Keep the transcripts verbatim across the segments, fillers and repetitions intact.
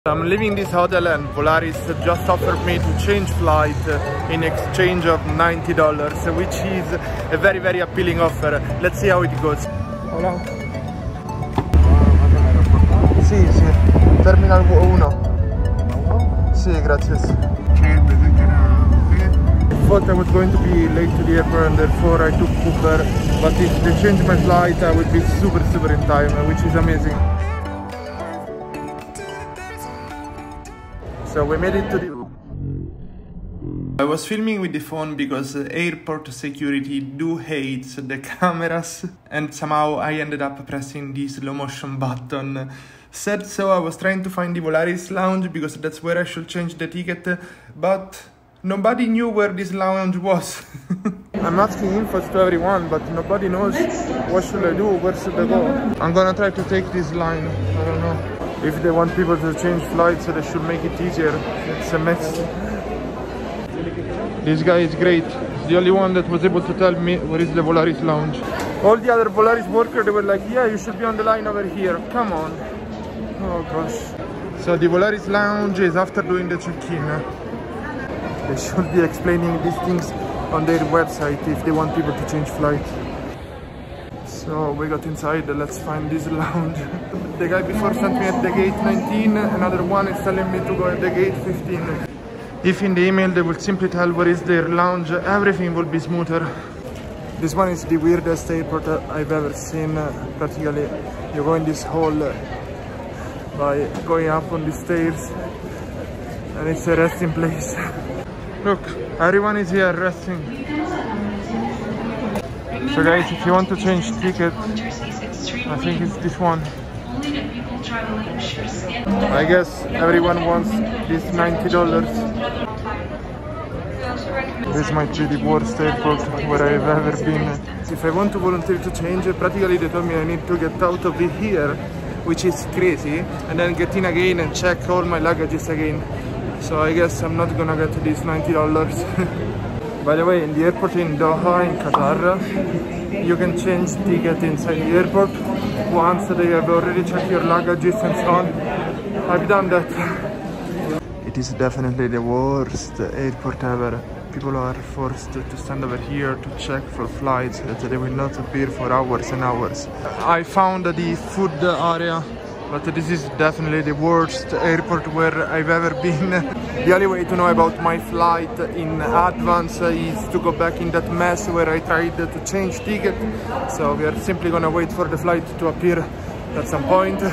I'm leaving this hotel and Volaris just offered me to change flight in exchange of ninety dollars, which is a very very appealing offer. Let's see how it goes. Hola. Sì, sì. Terminal uno. Sì, grazie. I thought I was going to be late to the airport and therefore I took Uber, but if they change my flight I would be super super in time, which is amazing. So we made it to the... I was filming with the phone because airport security do hate the cameras, and somehow I ended up pressing the slow motion button. Said so, I was trying to find the Volaris lounge because that's where I should change the ticket, but nobody knew where this lounge was. I'm asking infos to everyone, but nobody knows what should I do, where should I go. I'm gonna try to take this line, I don't know. If they want people to change flights, so they should make it easier. It's a mess. This guy is great. He's the only one that was able to tell me where is the Volaris lounge. All the other Volaris workers, they were like, yeah, you should be on the line over here. Come on. Oh gosh. So the Volaris lounge is after doing the check-in. They should be explaining these things on their website if they want people to change flights. So we got inside, let's find this lounge. The guy before sent me at the gate nineteen, another one is telling me to go at the gate fifteen. If in the email they will simply tell where is their lounge, everything will be smoother. This one is the weirdest airport I've ever seen. Practically, you go in this hall by going up on the stairs, and it's a resting place. Look, everyone is here resting. So guys, if you want to change ticket, I think it's this one. I guess everyone wants this ninety dollars. This might be the worst airport where I've ever been. If I want to volunteer to change, practically they told me I need to get out of here, which is crazy, and then get in again and check all my luggages again. So I guess I'm not gonna get this ninety dollars. By the way, in the airport in Doha, in Qatar, you can change ticket inside the airport once they have already checked your luggages and so on. I've done that. It is definitely the worst airport ever. People are forced to stand over here to check for flights that they will not appear for hours and hours. I found the food area, but this is definitely the worst airport where I've ever been. The only way to know about my flight in advance is to go back in that mess where I tried to change ticket. So we are simply gonna wait for the flight to appear at some point.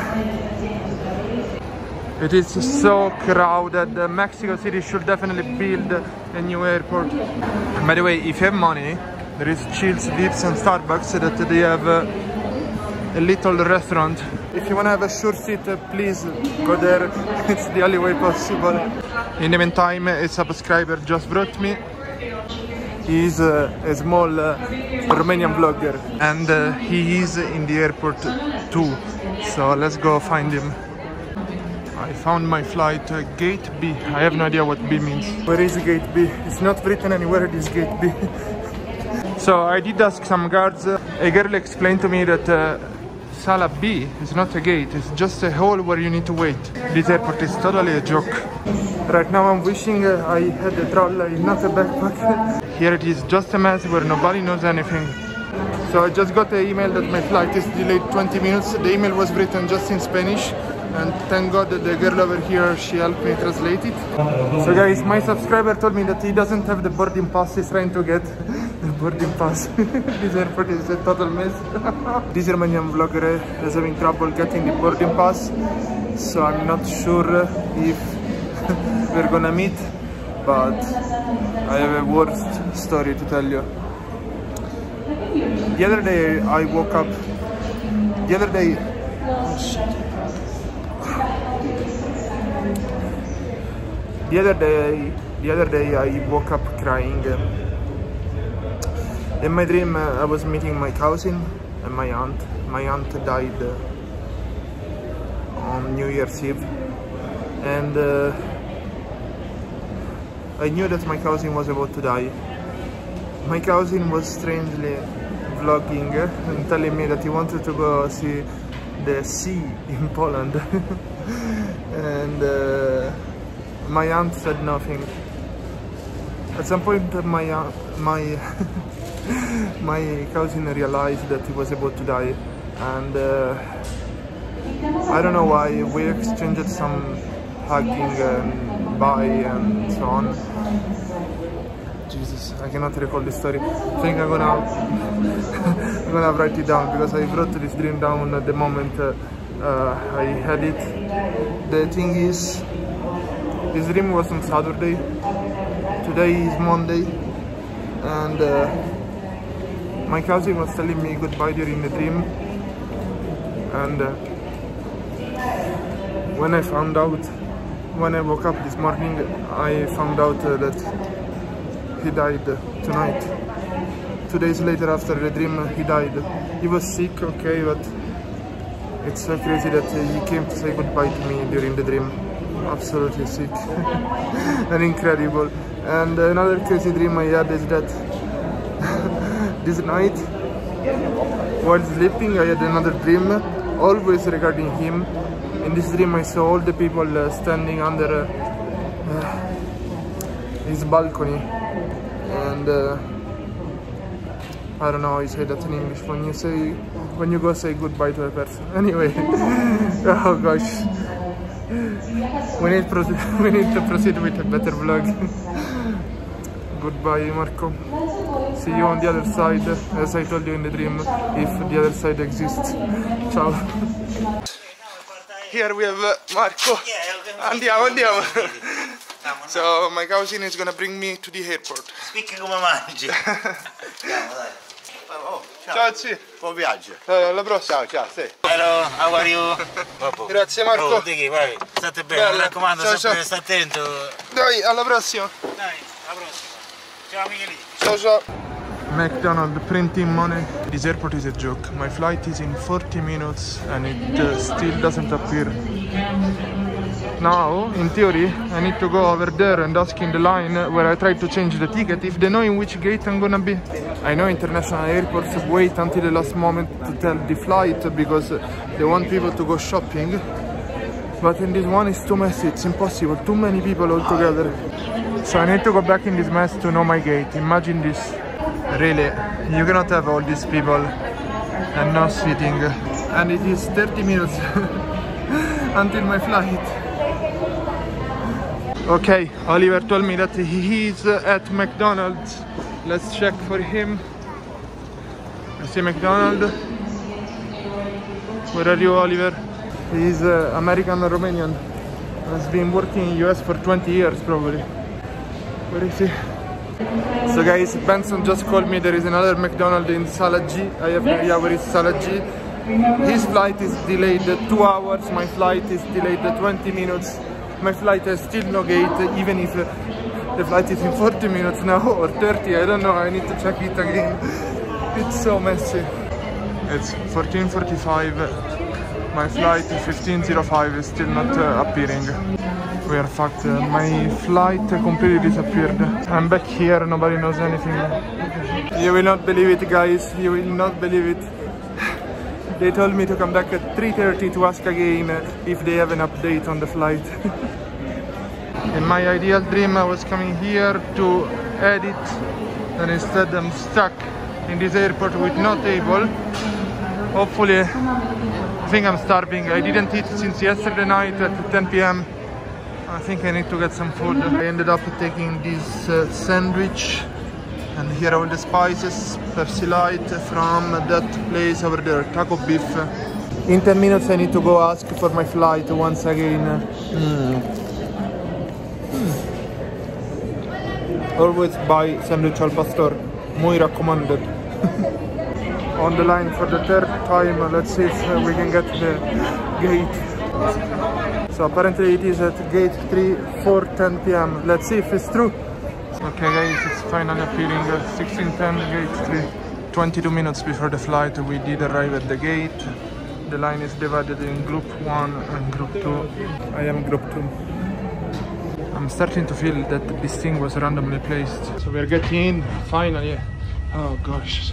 It is so crowded. Mexico City should definitely build a new airport. By the way, if you have money, there is Chills, Vips and Starbucks that they have uh, a little restaurant. If you want to have a sure seat, uh, please go there. It's the only way possible. In the meantime, a subscriber just brought me. He's uh, a small uh, Romanian vlogger, and uh, he is in the airport too. So let's go find him. I found my flight, uh, gate B. I have no idea what B means. Where is gate B? It's not written anywhere, it is gate B. So I did ask some guards. Uh, a girl explained to me that uh, Sala B is not a gate, it's just a hall where you need to wait. This airport is totally a joke. Right now I'm wishing uh, I had a trolley, not a backpack. Here it is just a mess where nobody knows anything. So I just got an email that my flight is delayed twenty minutes. The email was written just in Spanish, and thank God that the girl over here, she helped me translate it. So guys, my subscriber told me that he doesn't have the boarding pass, he's trying to get the boarding pass. This airport is a total mess. This Romanian vlogger is having trouble getting the boarding pass, so I'm not sure if we're gonna meet, but I have a worst story to tell you. The other day I woke up, the other day, oh shit. The other day, the other day I woke up crying. In my dream uh, I was meeting my cousin and my aunt. My aunt died uh, on New Year's Eve, and uh, I knew that my cousin was about to die. My cousin was strangely vlogging and telling me that he wanted to go see the sea in Poland. and uh, my aunt said nothing. At some point, uh, my uh, my my cousin realized that he was about to die, and uh, I don't know why we exchanged some hugging and bye and so on. Jesus, I cannot recall this story. I think I'm gonna I'm gonna write it down because I wrote this dream down at the moment uh, uh, I had it. The thing is, this dream was on Saturday. Today is Monday, and uh, my cousin was telling me goodbye during the dream, and uh, when I found out, when I woke up this morning, I found out uh, that he died tonight. Two days later after the dream, he died. He was sick, okay, but it's so crazy that uh, he came to say goodbye to me during the dream. Absolutely sick and incredible. And another crazy dream I had is that this night, while sleeping, I had another dream, always regarding him. In this dream, I saw all the people uh, standing under uh, uh, his balcony. And uh, I don't know how you say that in English, when you say, when you go say goodbye to a person. Anyway, oh gosh, we need, we need to proceed with a better vlog. Goodbye, Marco. See you on the other side, as I told you in the dream, if the other side exists. Ciao. Here we have uh, Marco. Andiamo, andiamo. So my cousin is gonna bring me to the airport. Spicchi come mangi. Andiamo, dai. Oh, ciao. Ciao, sì. Buon viaggio. Eh, alla prossima. Ciao, ciao, sì. Hello, how are you? Grazie Marco. Oh, Dighi, vai. State bene, Bella. mi raccomando, Ciao, sempre ciao. sta attento. Dai, alla prossima. Dai, alla prossima. Ciao Michelino. Ciao, ciao. McDonald's printing money. This airport is a joke. My flight is in forty minutes and it uh, still doesn't appear. Now, in theory, I need to go over there and ask in the line where I try to change the ticket if they know in which gate I'm gonna be. I know international airports wait until the last moment to tell the flight because they want people to go shopping. But in this one it's too messy, it's impossible, too many people all together. So I need to go back in this mess to know my gate. Imagine this. Really, you cannot have all these people and no seating. And it is thirty minutes until my flight. Okay, Oliver told me that he is at McDonald's. Let's check for him. I see McDonald's. Where are you, Oliver? He's uh, American Romanian. Has been working in U S for twenty years probably. Where is he? So guys, Benson just called me. There is another McDonald's in Sala G. I have no idea where is Sala G. His flight is delayed two hours. My flight is delayed twenty minutes. My flight has still no gate, even if uh, the flight is in forty minutes now or thirty. I don't know. I need to check it again. It's so messy. It's fourteen forty-five. My flight fifteen oh five is still not uh, appearing. We are fucked. Uh, my flight completely disappeared. I'm back here, nobody knows anything. You will not believe it, guys. You will not believe it. They told me to come back at three thirty to ask again uh, if they have an update on the flight. In my ideal dream, I was coming here to edit, and instead I'm stuck in this airport with no table. Hopefully, I think I'm starving. I didn't eat since yesterday night at ten p m I think I need to get some food. I ended up taking this uh, sandwich, and here are all the spices, Pepsi Light from that place over there, Taco Beef. In ten minutes I need to go ask for my flight once again. Mm. Mm. Always buy sandwich al pastor, muy recommended. On the line for the third time, let's see if uh, we can get the gate. So apparently it is at gate three, four ten p m Let's see if it's true. Okay guys, it's finally appearing at sixteen ten gate three. twenty-two minutes before the flight we did arrive at the gate. The line is divided in group one and group two. I am group two. I'm starting to feel that this thing was randomly placed. So we're getting in, finally. Oh gosh.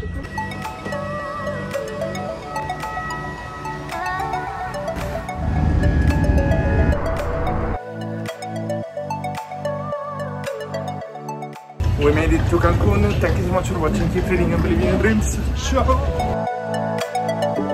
we made it to Cancun. Thank you so much for watching. Keep reading and believing in your dreams. Ciao!